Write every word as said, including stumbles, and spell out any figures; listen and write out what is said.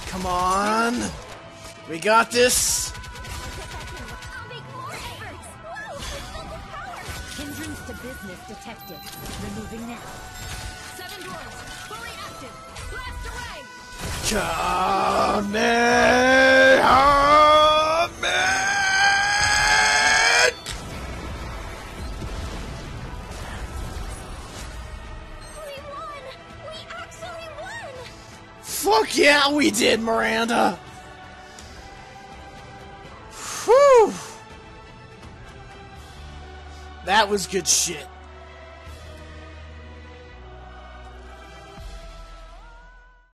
Come on! We got this! I'll make more efforts! Whoa! It's filled with power! Hindrance to business detected. Removing now. Seven dwarfs, fully active! Blast away! Kamehameha! We won! We actually won! Fuck yeah, we did, Miranda! Whew! That was good shit.